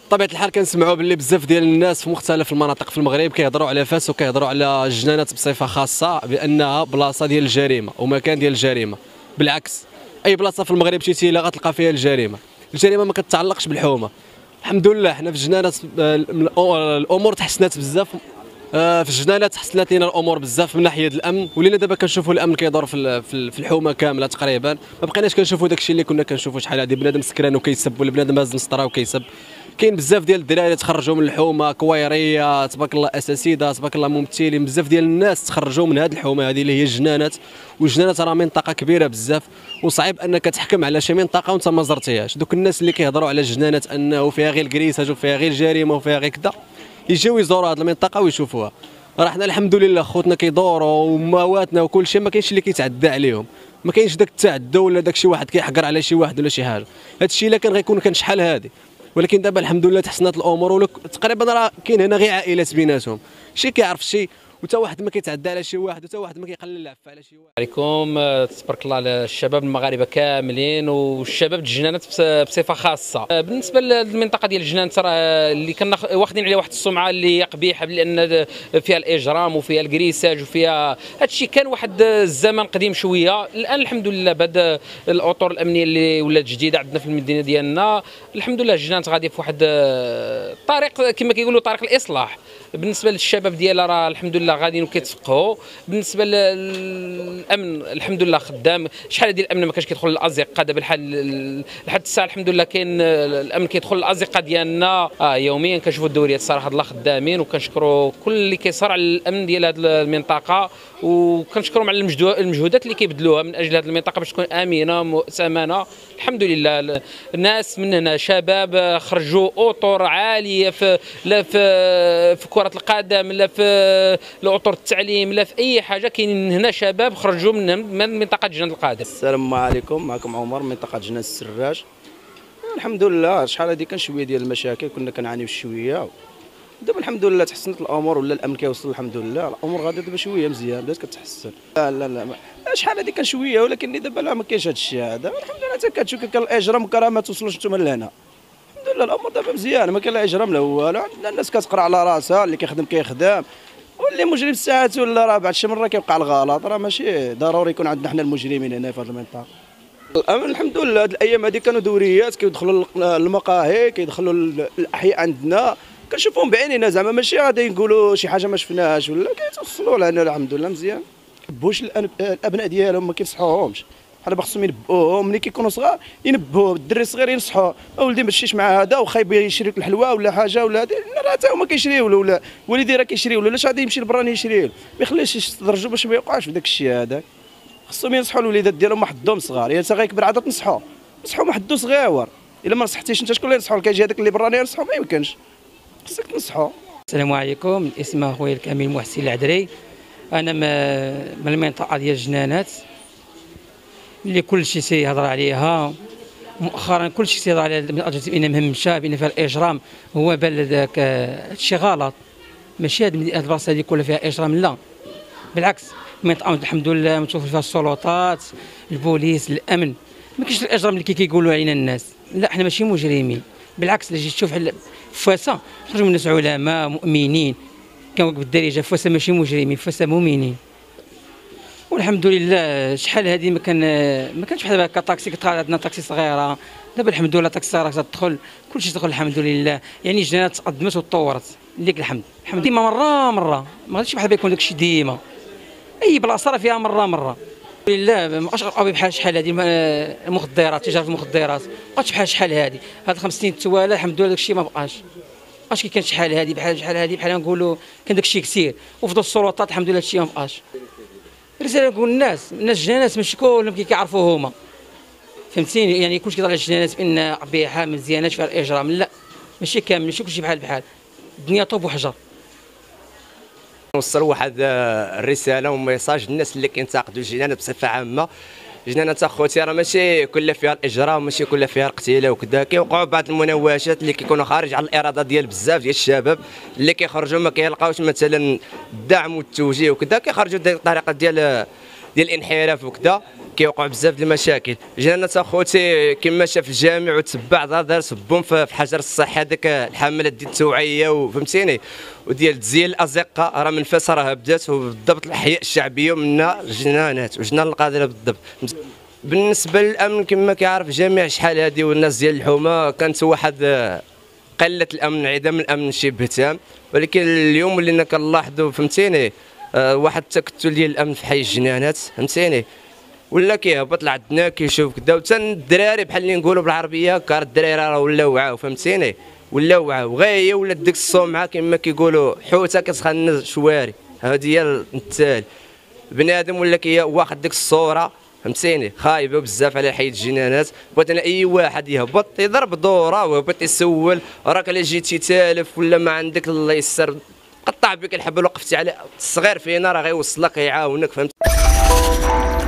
بطبيعه الحال كنسمعوا باللي بزاف ديال الناس في مختلف المناطق في المغرب كيهضروا على فاس وكيهضروا على الجنانات بصفه خاصه بانها بلاصه ديال الجريمه ومكان ديال الجريمه. بالعكس، اي بلاصه في المغرب مشيتي لها غتلقى فيها الجريمه. الجريمه ما كتعلقش بالحومه. الحمد لله حنا في الجنانات الامور تحسنات بزاف. في الجنانات تحسنات لنا الامور بزاف من ناحيه الامن، ولينا دابا كنشوفوا الامن كيدور في الحومه كامله تقريبا. ما بقيناش كنشوفوا داكشي اللي كنا كنشوفوا شحال هادي بنادم سكران وكيسب ولا بنادم هاز مسطره وكيسب. كاين بزاف ديال الدراري تخرجوا من الحومه، كويريه تبارك الله، اساتذه تبارك الله، ممثلين، بزاف ديال الناس تخرجوا من هذه الحومه هذه اللي هي الجنانات. والجنانات راه منطقه كبيره بزاف، وصعيب انك تحكم على شي منطقه وانت ما زرتيهاش. دوك الناس اللي كيهضروا على الجنانات انه فيها غير الكريساج وفيها غير الجريمه وفيها غير كذا، يجيو يزوروا هذه المنطقه ويشوفوها. راه حنا الحمد لله خوتنا كيدوروا ومواتنا وكل شيء، ما كاينش اللي كيتعدى عليهم، ما كاينش داك التعدى ولا داك شي واحد كيحقر على شي واحد ولا شي حاجه. هذا الشيء الا كان غيكون كان شحال هذه، ولكن دابا الحمد لله تحسنت الامور. تقريبا راه كاين هنا غير عائلات بيناتهم، شي كيعرف شي، وتا واحد ما كيتعدى على شي واحد، وتا واحد ما كيقلل العفه على شي واحد. عليكم تبارك الله على الشباب المغاربه كاملين والشباب الجنانات بصفه خاصه. بالنسبه للمنطقه ديال الجنان ترى اللي كنا واخدين عليها واحد السمعه اللي هي قبيحه، لان فيها الاجرام وفيها الكريساج وفيها هادشي. كان واحد الزمن قديم شويه. الان الحمد لله بعد الاطر الامنيه اللي ولات جديده عندنا في المدينه ديالنا، الحمد لله الجنانات غادي في واحد الطريق كما كيقولوا طريق الاصلاح. بالنسبه للشباب ديالها راه الحمد لله غاديين وكيتفقهوا. بالنسبه للامن الحمد لله خدام. شحال ديال الامن ما كانش كيدخل للازقه، دابا لحد الساعه الحمد لله كاين الامن كيدخل للازقه ديالنا يوميا. كنشوفوا الدوريات الصراحه الله خدامين، وكنشكروا كل اللي كيصار على الامن ديال هذه المنطقه، وكنشكرهم على المجهودات اللي كيبذلوها من اجل هذه المنطقه باش تكون امنه مؤتمنه. الحمد لله الناس من هنا شباب خرجوا اطر عاليه لا في كره القدم، لا في الاطر التعليم، لا في اي حاجه. كاينين هنا شباب خرجوا من منطقه جنان القادم. السلام عليكم، معكم عمر من منطقه جنان السراج. الحمد لله شحال هذه كان شويه ديال المشاكل كنا كنعانيو شويه، دابا الحمد لله تحسنت الامور ولا الامن كيوصل الحمد لله. الامور غادا دابا شويه مزيان، بدات كتحسن. لا شحال هذه كان شويه، ولكن دابا لا ما كاينش هذا الشيء هذا. الحمد لله حتى كتشوف كان الاجرام كرا ما توصلوش نتوما لهنا. الحمد لله الامور دابا مزيان، ما كاين لا اجرام لا والو. عندنا الناس كتقرا على راسها، اللي كيخدم كيخدم، واللي مجرم ساعات ولا راه بعد شي مره كيوقع الغلط. راه ماشي ضروري يكون عندنا حنا المجرمين هنا في هذه المنطقه. الامن الحمد لله هذه الايام هذه كانوا دوريات كيدخلوا المقاهي، كيدخلوا الاحياء عندنا، كنشوفهم بعينينا زعما ماشي غادي نقولوا شي حاجه ما شفناهاش ولا كيتوصلوا لنا الحمد لله مزيان. كيبوش الابناء ديالهم، ما كينصحوهمش. بحال خصهم ينبهوهم ملي كيكونوا صغار، ينبهوا الدري الصغير ينصحوه اولدي ما تمشيش مع هذا وخا يبغي يشري لك الحلوى ولا حاجه ولا هذه، راه حتى هما كيشريو ولا والدي راه كيشريو له، علاش غادي يمشي لبراني يشري له؟ ما يخليش يستدرجوا باش ما يوقعش في داك الشيء هذاك. خصهم ينصحوا الوليدات ديالهم حدهم صغار، يا غيكبر عاد تنصحوا ما حدو صغيور. الا ما نصحتيش انت شكون اللي ينصحوا؟ كيجي هذاك اللي براني ينصحوا، ما يمكنش، خصك تنصحوا. السلام عليكم، الاسم اخويا الكامل محسن العدري. انا من المنطقه ديال الجنانات اللي كل شيء سيهضر عليها مؤخرا، كل شيء سيهضر على بان مهمشه، بان فيها الاجرام. هو بان ذاك هادشي غلط، ماشي هاد البلاصه اللي كلها فيها اجرام، لا بالعكس. المنطقه الحمد لله متوفر فيها السلطات، البوليس، الامن. ما كاينش الاجرام اللي كيقولوا علينا الناس، لا حنا ماشي مجرمين. بالعكس، الا جيت تشوف فاسا خرجوا من الناس علماء مؤمنين، كانوا بالدارجه فاسا ماشي مجرمين، فاسا مؤمنين. والحمد لله شحال هذه ما كانش بحال هكا طاكسي كتقعد عندنا طاكسي صغيره. دابا الحمد لله طاكسي صغيره تدخل، كلشي تدخل الحمد لله. يعني الجنات تقدمت وتطورت، ليك الحمد. ديما مره ما غاديش بحال يكون داكشي ديما، اي بلاصه راه فيها مره. الحمد لله ما بقاش قوي بحال شحال هذه المخدرات، تجاره المخدرات ما بقاتش بحال شحال هذه. هاد 5 سنين التوالى الحمد لله داكشي ما بقاش كي كان شحال هذه بحال نقولوا كان داكشي كثير. وفضل السلطات الحمد لله هادشي ما بقاش. رساله نقول الناس الجنانات ماشي كلهم كيعرفوا هما، فهمتيني؟ يعني كلشي كيهضر على الجنانات بان قبيحه ما مزياناش فيها الاجرام، لا ماشي كامل، ماشي كلشي بحال. الدنيا طوب وحجر. نوصل واحد الرساله وميساج للناس اللي كينتقدوا الجنانات بصفه عامه. الجنانات اخوتي راه ماشي كلها فيها الاجرام، ماشي كلها فيها القتيله وكذا. كيوقعوا بعض المناوشات اللي كيكونوا خارج على الاراده ديال بزاف ديال الشباب اللي كيخرجوا ما كيلقاوش مثلا الدعم والتوجيه وكذا، كيخرجوا بطريقه ديال الانحراف وكذا. كيوقعوا بزاف د المشاكل. جنانات اخوتي كما شاف الجامع وتبع دار صبهم في حجر الصحه هذاك الحملات ديال التوعيه وفهمتيني وديال تزيين الازقه راه من فاس راه بدات وبالضبط الاحياء الشعبيه ومنها الجنانات وجنان القادره بالضبط. بالنسبه للامن كما كيعرف الجميع شحال هذه والناس ديال الحومه كانت واحد قله الامن انعدام الامن شبه تام، ولكن اليوم ولينا كنلاحظوا فهمتيني واحد التكتل ديال الامن في حي الجنانات فهمتيني، ولا كيهبط لعندنا كيشوف كدا وتا الدراري بحال اللي نقولوا بالعربيه كار الدراري راه ولاو وعاو فهمتيني ولاو وعاو غير هي ولات ديك الصومعه كما كيقولوا حوته كتخن شواري. هذه هي التالي بنادم ولا كي واخد ديك الصوره فهمتيني خايبه بزاف على حي الجنانات. بغيت انا اي واحد يهبط يضرب دوره ويهبط يسول راك الا جيتي تالف ولا ما عندك الله يسر قطع بك الحبل وقفتي على الصغير فينا راه غيوصلك يعاونك فهمت.